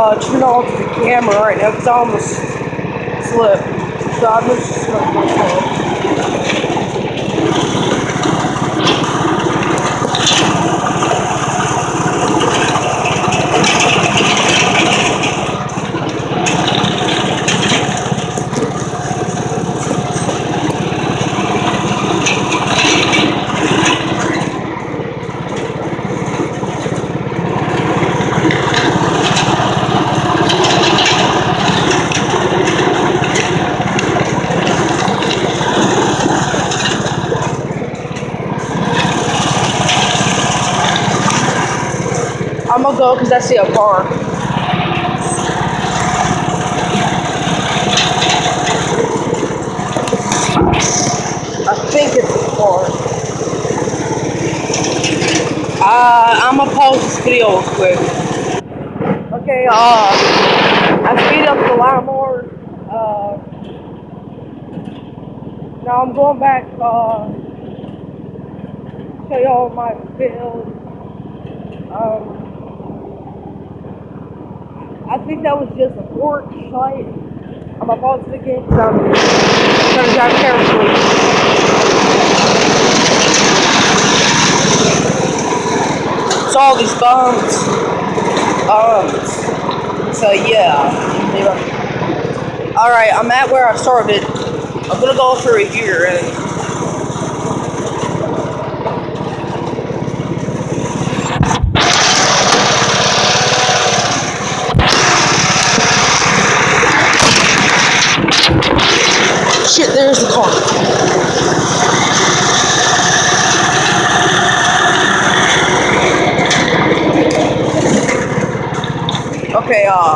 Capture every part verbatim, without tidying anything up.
uh, turn off the camera right now because I almost slipped. So I'm just gonna go slow. I'm gonna go because I see a car. I think it's a car. Uh, I'm gonna pause this video real quick. Okay, uh, I speed up the lawnmower. Uh, now I'm going back, uh, show y'all my build. Um, I think that was just a fork site. I'm gonna pause it again because I'm gonna drive carefully. It's all these bumps. Um, so yeah. Alright, I'm at where I started. I'm gonna go through here and shit, there's the car. Okay, uh...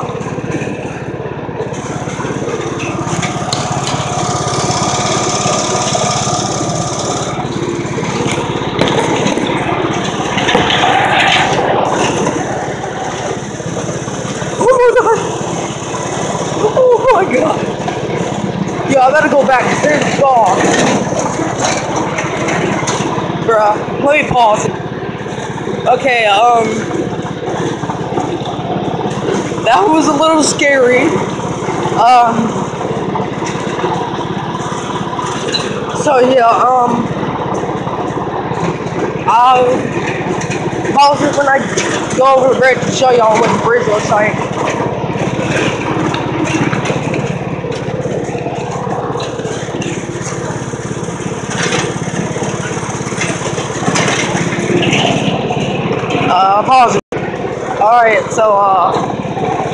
oh my god! Yo, I gotta go back. There's a car. Bruh, let me pause. Okay, um... that was a little scary. Um... So yeah, um... I'll pause it when I go over the bridge to show y'all what the bridge looks like. Uh, pause it. Alright, so, uh,